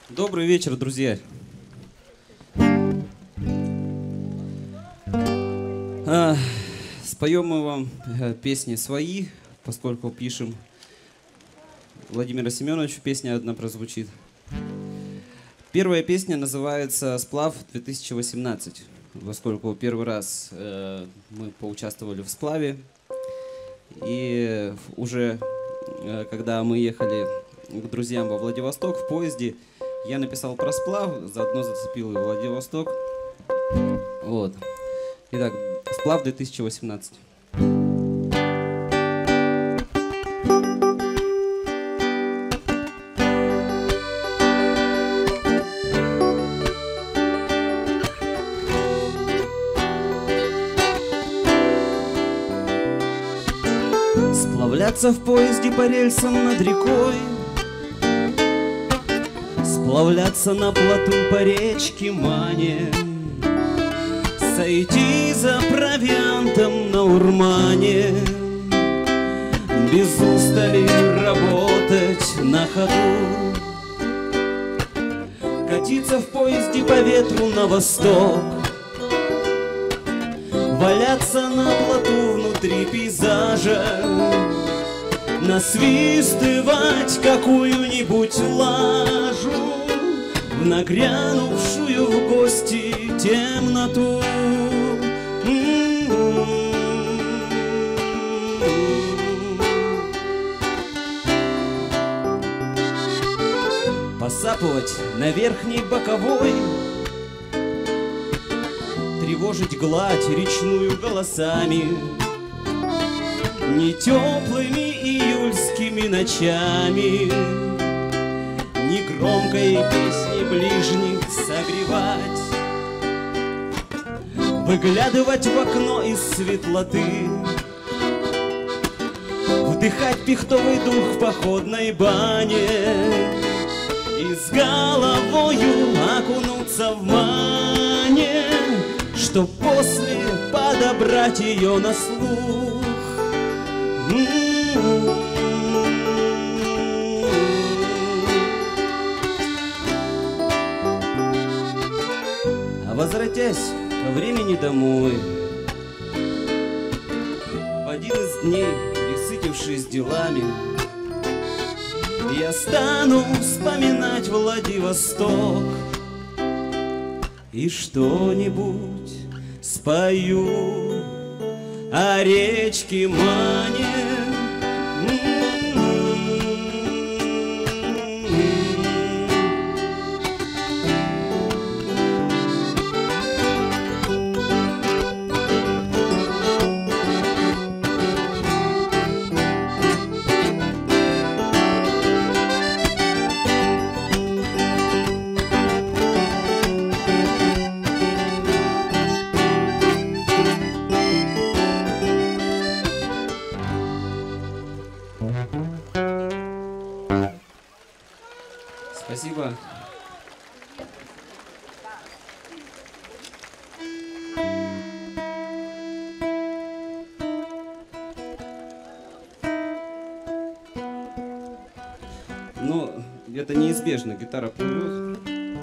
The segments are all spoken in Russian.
Добрый вечер, друзья. Споем мы вам песни свои, поскольку пишем Владимира Семеновича, песня одна прозвучит. Первая песня называется «Сплав-2018», поскольку первый раз мы поучаствовали в сплаве. И уже когда мы ехали к друзьям во Владивосток в поезде, я написал про сплав, заодно зацепил и Владивосток. Вот. Итак, сплав 2018. Сплавляться в поезде по рельсам над рекой, сплавляться на плоту по речке Мане, сойти за провиантом на Урмане, без устали работать на ходу, катиться в поезде по ветру на восток, валяться на плоту внутри пейзажа, насвистывать какую-нибудь лажу в нагрянувшую в гости темноту. Посапывать на верхней боковой, тревожить гладь речную голосами, не теплыми июльскими ночами, не громкой песней ближних согревать, выглядывать в окно из светлоты, вдыхать пихтовый дух в походной бане и с головою окунуться в мане, чтоб после подобрать ее на слух. А возвратясь ко времени домой, в один из дней, присытившись делами, я стану вспоминать Владивосток и что-нибудь спою о речке Мане. Спасибо. Ну, это неизбежно, гитара плывет.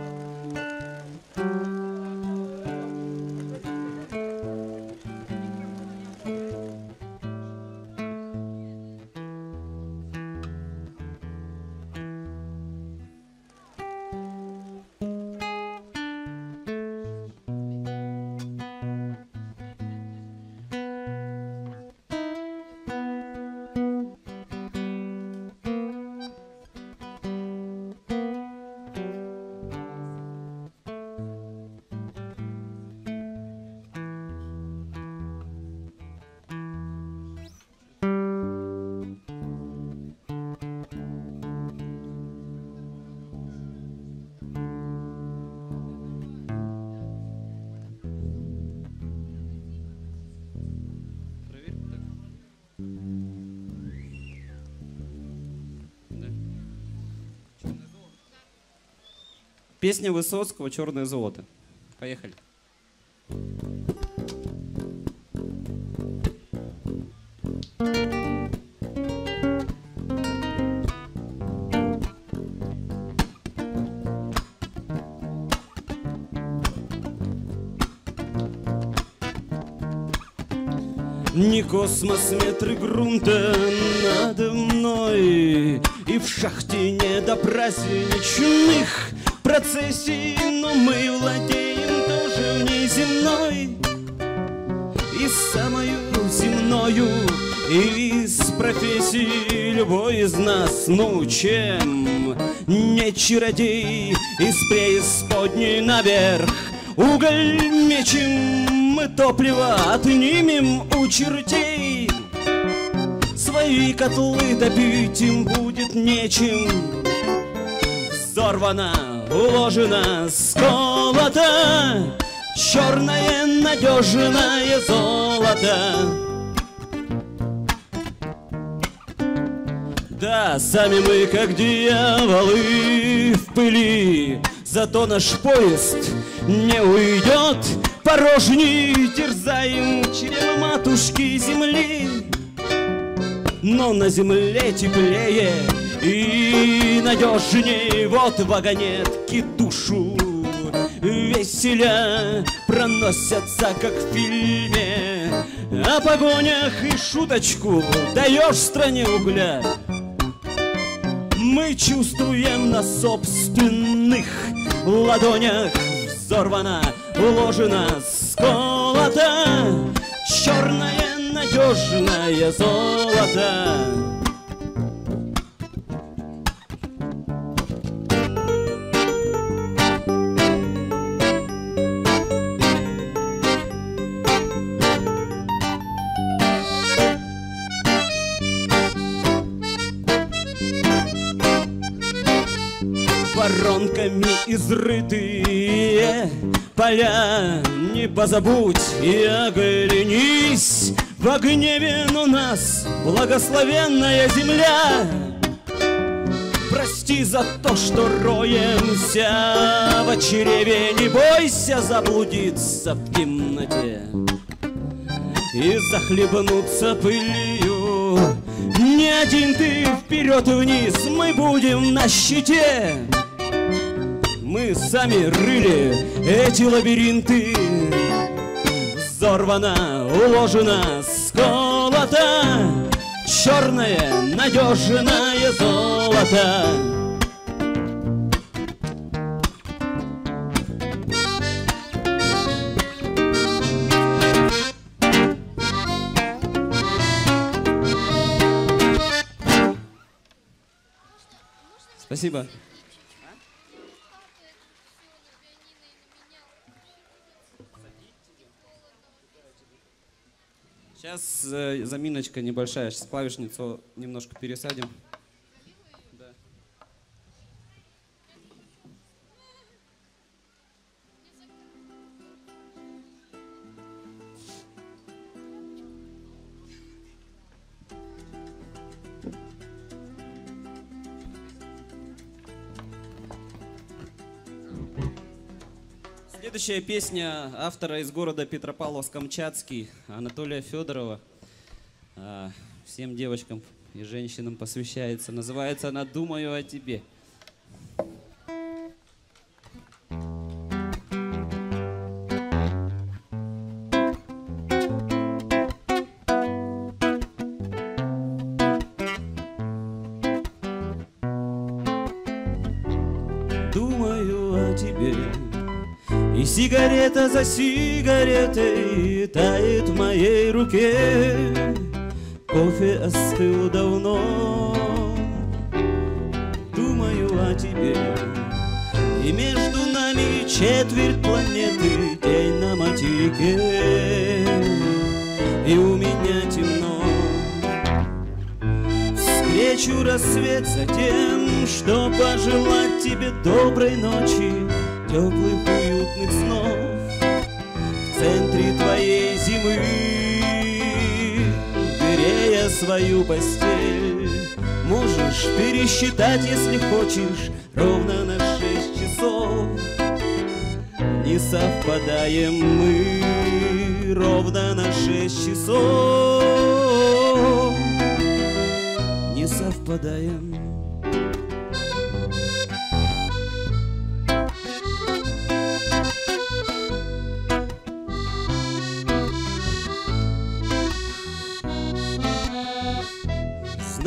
Песня Высоцкого «Черное золото». Поехали. не космос, метры грунта надо мной. И в шахте не до праздничных процессий, но мы владеем тоже внеземной. И самою земною из профессий любой из нас, ну чем не чародей, из преисподней наверх уголь мечем, мы топливо отнимем у чертей. Свои котлы топить им будет нечем. Взорвано, уложено, сколото черное надежное золото. Да, сами мы как дьяволы в пыли, зато наш поезд не уйдет порожней. Терзаем чрево матушки земли, но на земле теплее и надежней. Вот вагонетки душу веселя проносятся, как в фильме о погонях, и шуточку даешь стране угля. Мы чувствуем на собственных ладонях. Взорвано, уложено, сколото черное надежное золото. Воронками изрытые поля, не позабудь и оглянись. В гневе у нас благословенная земля. Прости за то, что роемся в чреве, не бойся заблудиться в темноте и захлебнуться пылью. Не один ты вперед и вниз, мы будем на щите. Мы сами рыли эти лабиринты. Взорвано, уложено, сколото черное надежное золото. Спасибо. Сейчас заминочка небольшая, сейчас клавишницу немножко пересадим. Да. Следующая песня автора из города Петропавловск-Камчатский Анатолия Федорова. Всем девочкам и женщинам посвящается. Называется она «Думаю о тебе». Думаю о тебе. И сигарета за сигаретой тает в моей руке. Кофе остыл давно. Думаю о тебе. И между нами четверть планеты, день на материке. И у меня темно. Встречу рассвет за тем, что пожелать тебе доброй ночи, теплых уютных снов в центре твоей зимы, грея свою постель. Можешь пересчитать, если хочешь, ровно на 6 часов. Не совпадаем мы ровно на 6 часов. Не совпадаем.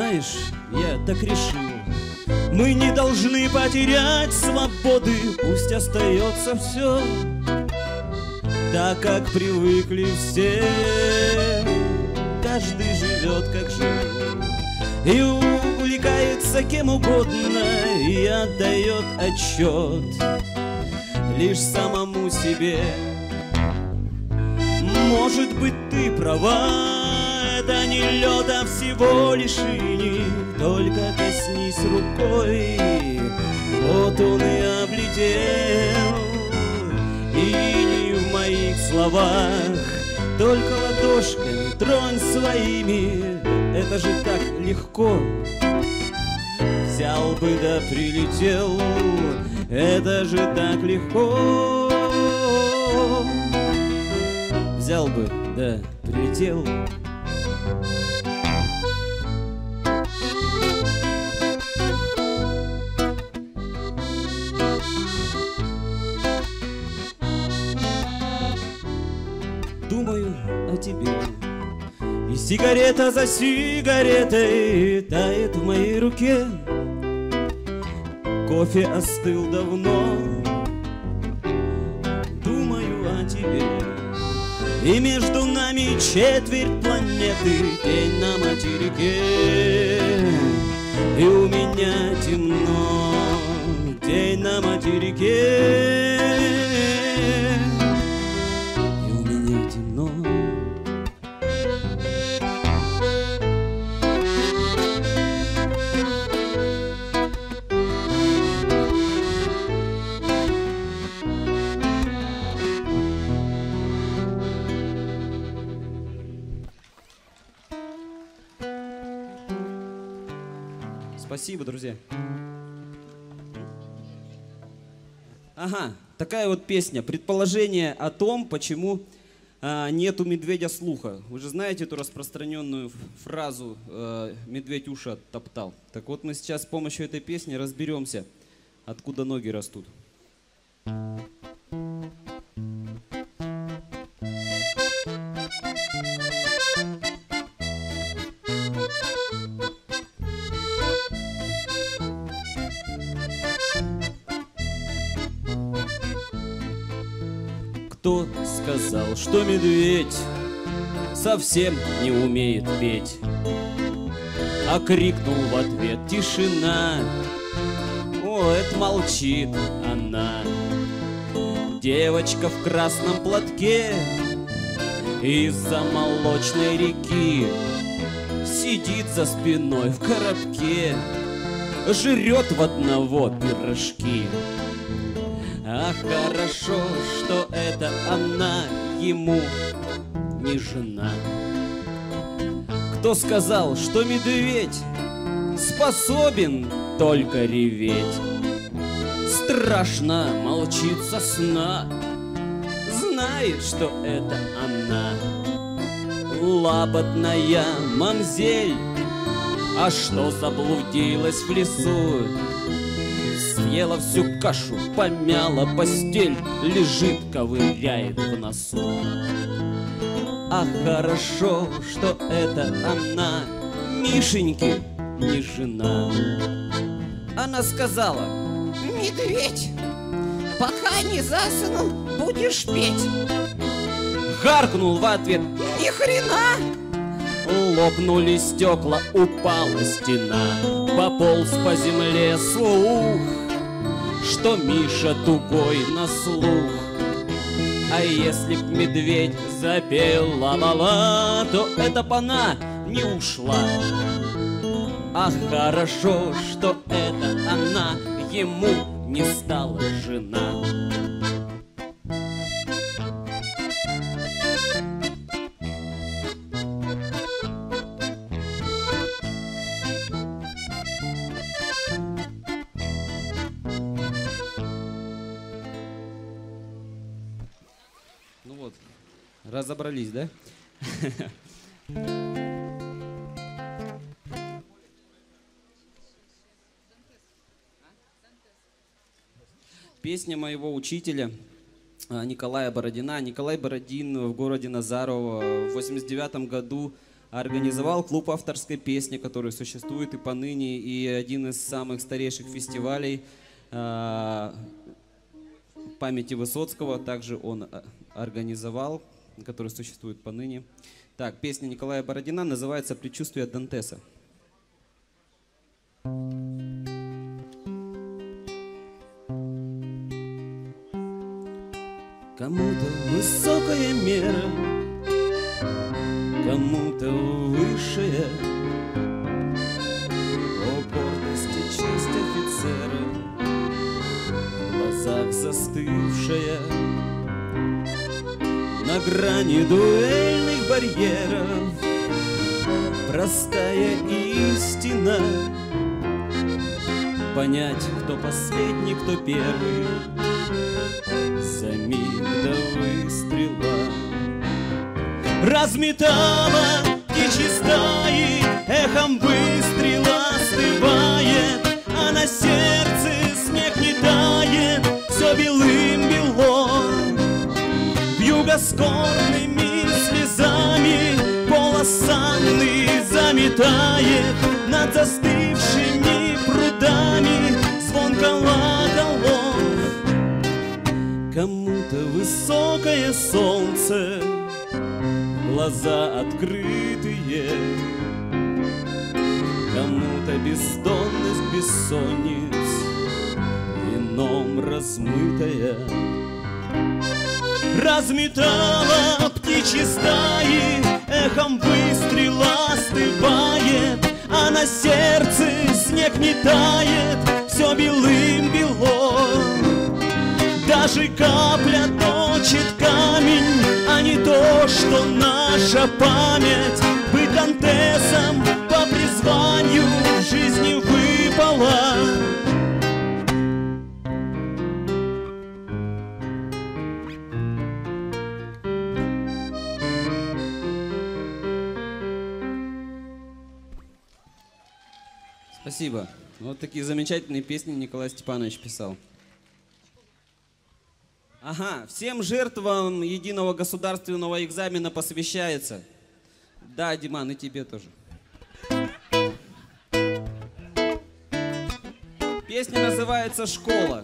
знаешь, я так решил, мы не должны потерять свободы, пусть остается все так, как привыкли все. Каждый живет, как жил, и увлекается кем угодно, и отдает отчет лишь самому себе. Может быть, ты права, это не лед, а всего лишь иней. Только коснись рукой, вот он и облетел. И в моих словах, только ладошками тронь своими. Это же так легко, взял бы да прилетел. Это же так легко, взял бы да прилетел. Думаю о тебе, и сигарета за сигаретой тает в моей руке. Кофе остыл давно, думаю о тебе. И между нами четверть планеты, день на материке. И у меня темно, день на материке. И у меня темно. Спасибо, друзья. Ага, такая вот песня. Предположение о том, почему нет у медведя слуха. Вы же знаете эту распространенную фразу «медведь уши оттоптал». Так вот мы сейчас с помощью этой песни разберемся, откуда ноги растут. Кто сказал, что медведь совсем не умеет петь? А крикнул в ответ: тишина. О, это молчит она. Девочка в красном платке из-за молочной реки сидит за спиной в коробке, жрет в одного пирожки. Ах, хорошо, что это она ему не жена. Кто сказал, что медведь способен только реветь? Страшно молчит со сна, знает, что это она. Лапотная мамзель, а что заблудилась в лесу? Съела всю кашу, помяла постель, лежит, ковыряет в носу. А хорошо, что это она Мишеньки не жена. Она сказала: медведь, пока не засну, будешь петь. Гаркнул в ответ: ни хрена. Лопнули стекла, упала стена, пополз по земле слух, что Миша тугой на слух. А если б медведь запел ла-ла-ла, то эта б она не ушла. А хорошо, что это она ему не стала жена. Ну вот, разобрались, да? Песня моего учителя Николая Бородина. Николай Бородин в городе Назарово в 89 году организовал клуб авторской песни, который существует и поныне, и один из самых старейших фестивалей памяти Высоцкого также он организовал, который существует поныне. Так, песня Николая Бородина называется «Предчувствие Дантеса». Кому-то высокая мера, кому-то высшая, о гордость и честь офицера, в глазах застывшая, на грани дуэльных барьеров, простая истина, понять, кто последний, кто первый, за миг до выстрела. Разметала птичьи стаи, эхом выстрела остывает, а на сердце снег не тает, все белым-бело. Вьюга скорбными слезами полосанный заметает над застывшими прудами звон колоколов. Кому-то высокое солнце, глаза открытые, кому-то бездонность бессонниц, вином размытая. Разметала птичьи стаи, эхом выстрела остывает, а на сердце снег не тает, все белым-бело. Даже капля точит камень, а не то, что наша память. Быть Дантесом по призванию в жизни выпала. Спасибо. Вот такие замечательные песни Николай Степанович писал. Ага, всем жертвам единого государственного экзамена посвящается. Да, Диман, и тебе тоже. Песня называется «Школа».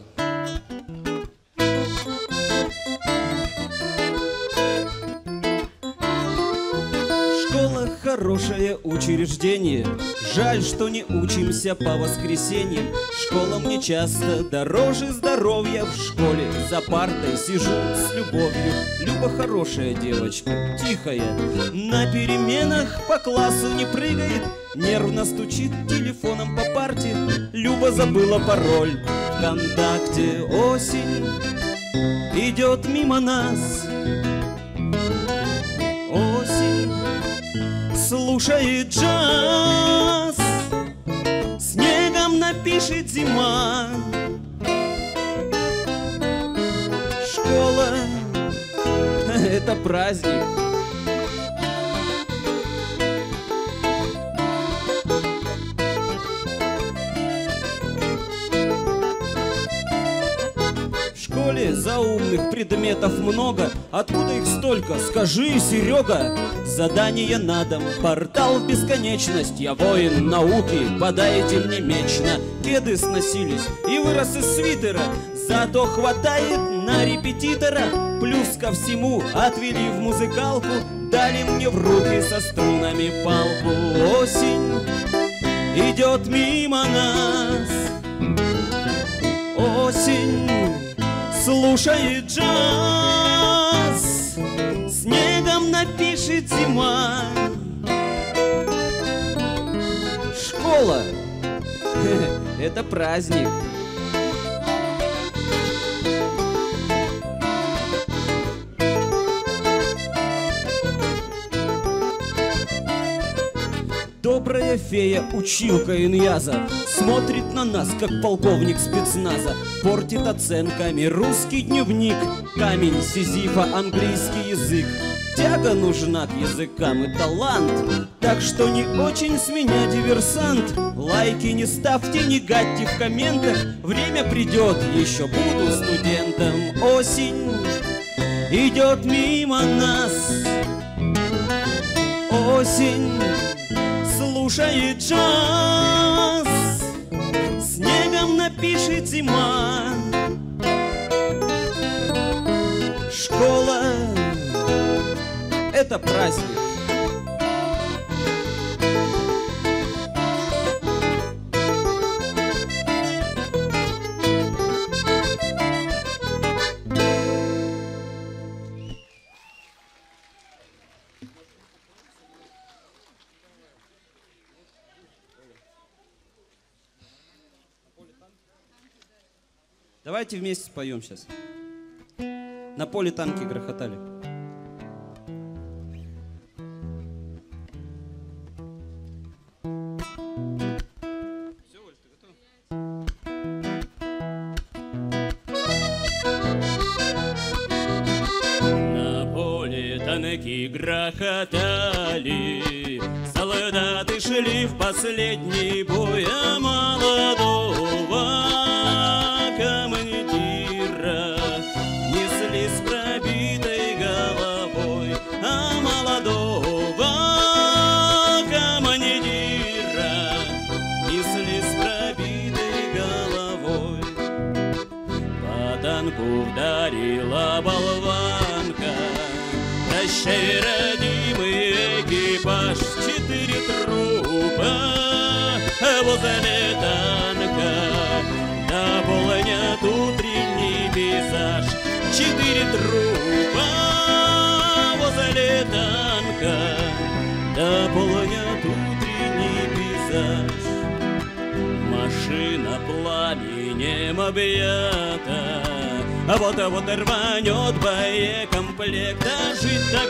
Школа — хорошее учреждение. Жаль, что не учимся по воскресеньям. Школа мне часто дороже здоровья. В школе за партой сижу с любовью. Люба хорошая девочка, тихая, на переменах по классу не прыгает, нервно стучит телефоном по парте. Люба забыла пароль ВКонтакте. Осень идет мимо нас, осень слушает джаз, снегом напишет зима. Школа — это праздник. В школе заумных предметов много. Откуда их столько? Скажи, Серега. Задание на дом, портал в бесконечность. Я воин науки, подайте мне мечно. Кеды сносились и вырос из свитера, зато хватает на репетитора. Плюс ко всему отвели в музыкалку, дали мне в руки со струнами палку. Осень идет мимо нас, осень слушает джаз, снегом напишет зима. Школа — это праздник. Добрая фея, училка Иньяза, смотрит на нас, как полковник спецназа. Портит оценками русский дневник, камень Сизифа, английский язык. Тяга нужна к языкам и талант, так что не очень с меня диверсант. Лайки не ставьте, негатив в комментах. Время придет, еще буду студентом. Осень идет мимо нас, Осень слушает джаз, снегом напишет зима. Школа — это праздник. Давайте вместе споем сейчас. На поле танки грохотали. Все, Оль, ты готова? На поле танки грохотали, солдаты шли в последний бой, а молодого командира несли с пробитой головой, а молодого командира несли с пробитой головой. По танку вдарила болванка, прощай, родимый экипаж, 4 трупа возле танка. Наполнят утренний пейзаж, 4 трупа возле танка. Наполнят утренний пейзаж. Машина пламенем объята, а вот рванет боекомплект. А жить так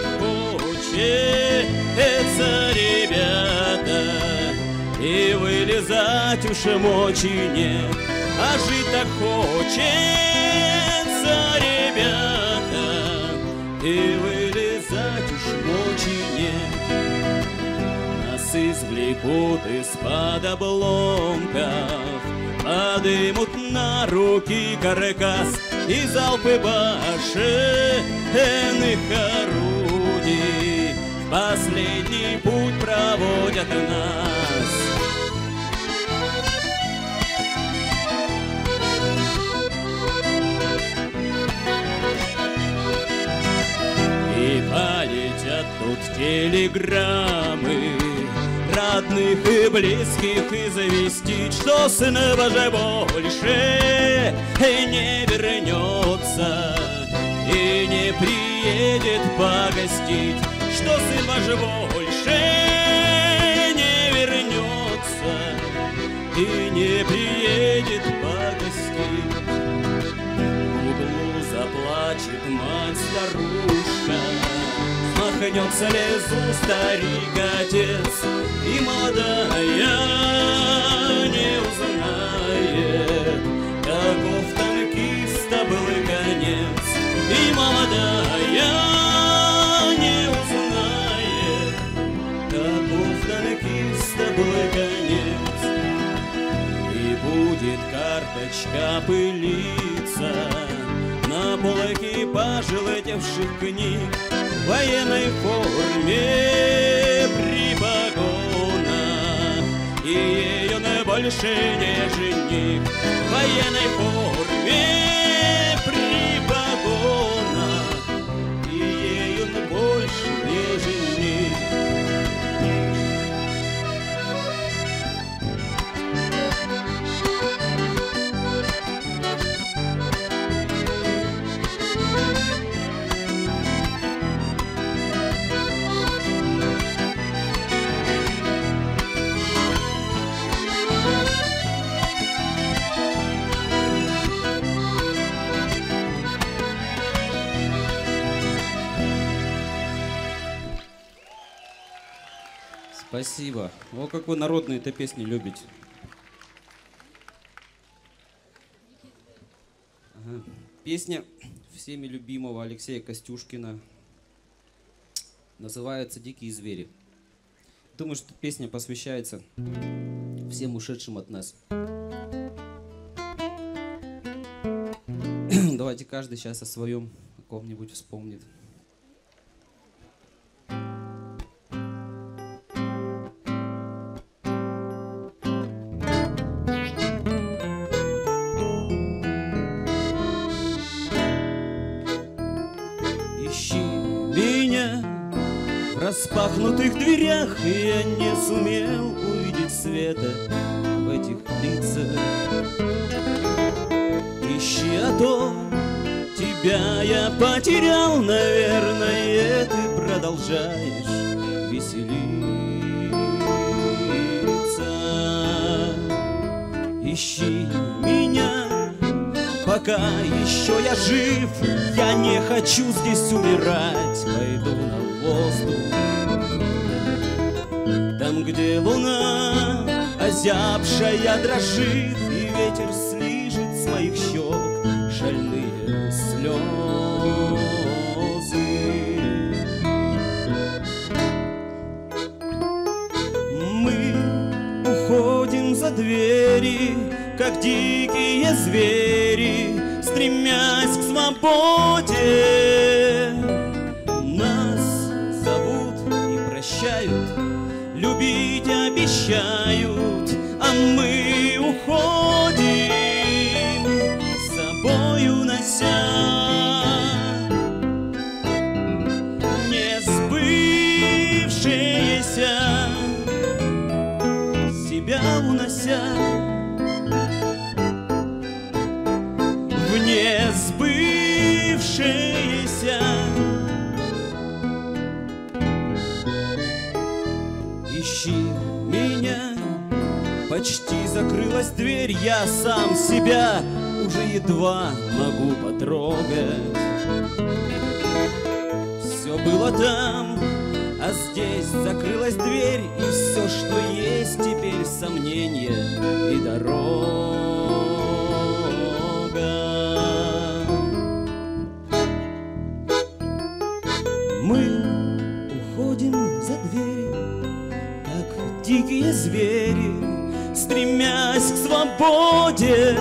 хочется, ребята, и вылезать уж мочи нет. А жить так хочется, ребята, и вылезать уж мочи нет. Нас извлекут из-под обломков, подымут на руки каркас и залпы башенных орудий в последний путь проводят нас. И полетят тут телеграммы родных и близких известить, что сын ваш больше не вернется и не приедет погостить, что сын ваш больше не вернется и не приедет погостить. В углу заплачет мать-старушка, махнет слезу старик-отец, и молодая не узнает, каков танкиста был конец. И молодая не узнает, каков танкиста был конец. И будет карточка пылиться на полке пожелтевших книг, в военной форме при погонах, и ее на больше не жених. В военной форме при погонах, и ее на больше не жених. Спасибо. О, как вы народные-то песни любите. Ага. Песня всеми любимого Алексея Костюшкина называется «Дикие звери». Думаю, что песня посвящается всем ушедшим от нас. Давайте каждый сейчас о своем о ком-нибудь вспомнит. распахнутых дверях я не сумел увидеть света в этих лицах. Ищи, а то тебя я потерял, наверное, ты продолжаешь веселиться. Ищи меня, пока еще я жив, я не хочу здесь умирать, пойду на воздух. Там, где луна озябшая дрожит, и ветер слижет с моих щек шальные слезы. Мы уходим за двери, как дикие звери, стремясь к свободе. Нас зовут и прощают, любить обещают, а мы уходим, с собой унося несбывшееся, себя унося в несбывшееся. Ищи меня, почти закрылась дверь, я сам себя уже едва могу потрогать. Все было там, а здесь закрылась дверь, и все, что есть теперь, сомнение и дорога. Мы уходим за дверь, как дикие звери, стремясь к свободе.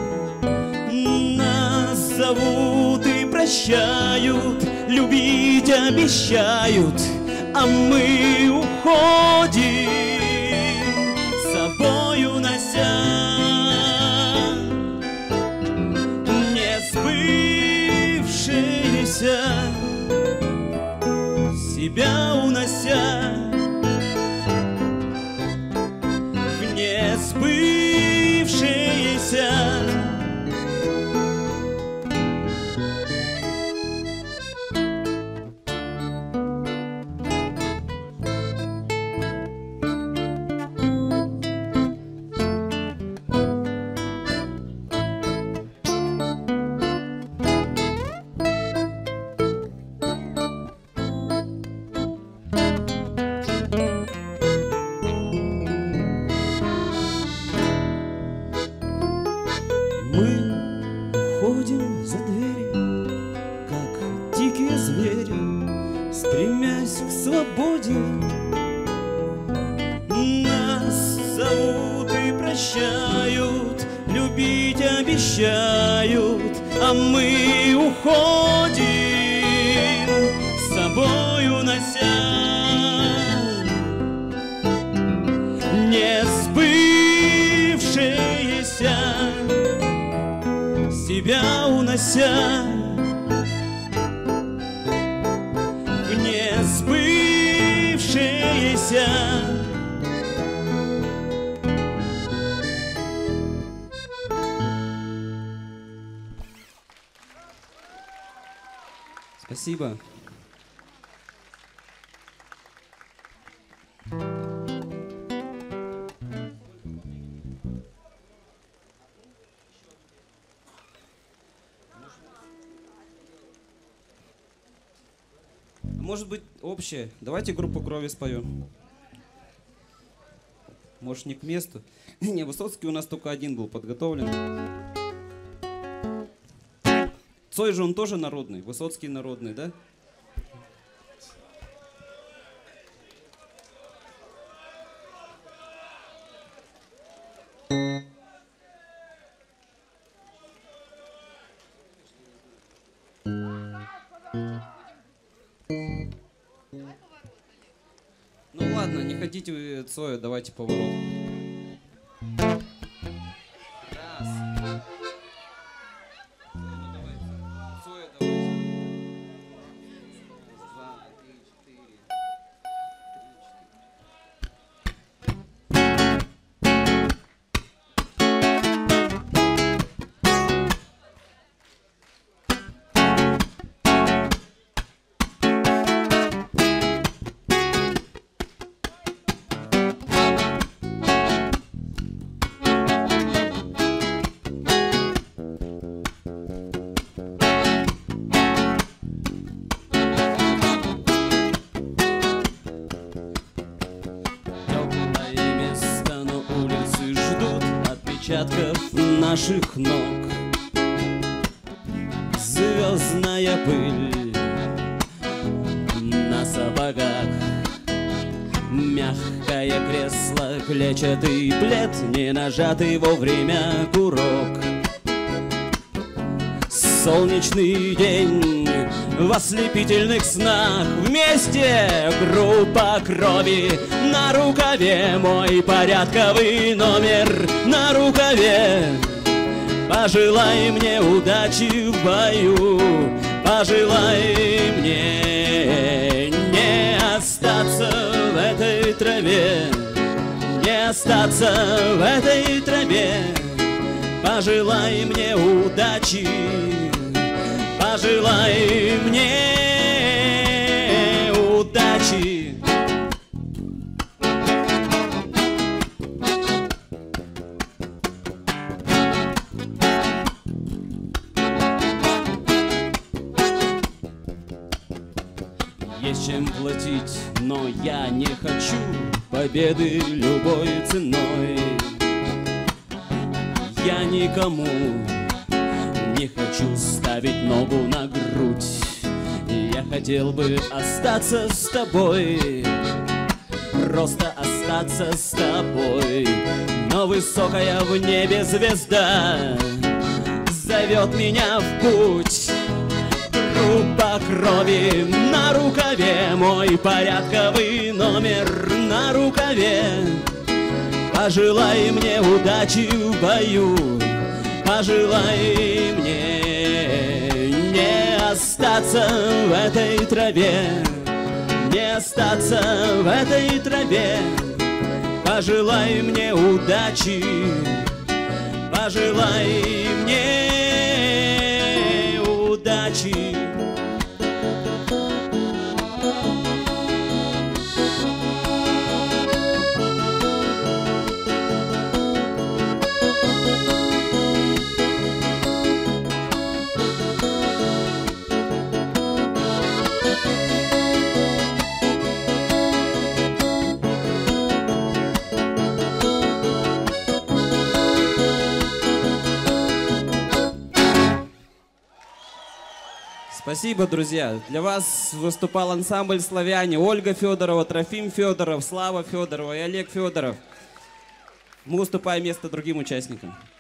Нас зовут и прощают, любить обещают, а мы уходим, с собой унося несбывшееся, себя унося в несбывшееся. Мы уходим за двери, как дикие звери, стремясь к свободе. Нас зовут и прощают, любить обещают, а мы уходим, с собой унося несбывшееся, себя унося в несбывшееся. Спасибо. Может быть, общее. Давайте группу крови споем. Может, не к месту. Не, Высоцкий у нас только один был подготовлен. Цой же он тоже народный. Высоцкий народный, да? Ну ладно, не хотите вы Цоя, давайте поворот. Раз. Ну давайте. Цоя давайте. Раз, два, три, четыре. наших ног. Звездная пыль на сапогах, мягкое кресло, клетчатый плед, не нажатый вовремя курок. Солнечный день в ослепительных снах, вместе группа крови на рукаве, мой порядковый номер на рукаве. Пожелай мне удачи в бою, пожелай мне не остаться в этой траве, не остаться в этой траве. Пожелай мне удачи, пожелай мне удачи. Есть чем платить, но я не хочу победы любой ценой. Я никому не хочу ставить ногу на грудь. Я хотел бы остаться с тобой, просто остаться с тобой. Но высокая в небе звезда зовет меня в путь. Группа крови на рукаве, мой порядковый номер на рукаве. Пожелай мне удачи в бою, пожелай мне не остаться в этой траве, не остаться в этой траве. Пожелай мне удачи, пожелай мне удачи. Спасибо, друзья. Для вас выступал ансамбль «Славяне». Ольга Федорова, Трофим Федоров, Слава Федорова и Олег Федоров. Мы уступаем место другим участникам.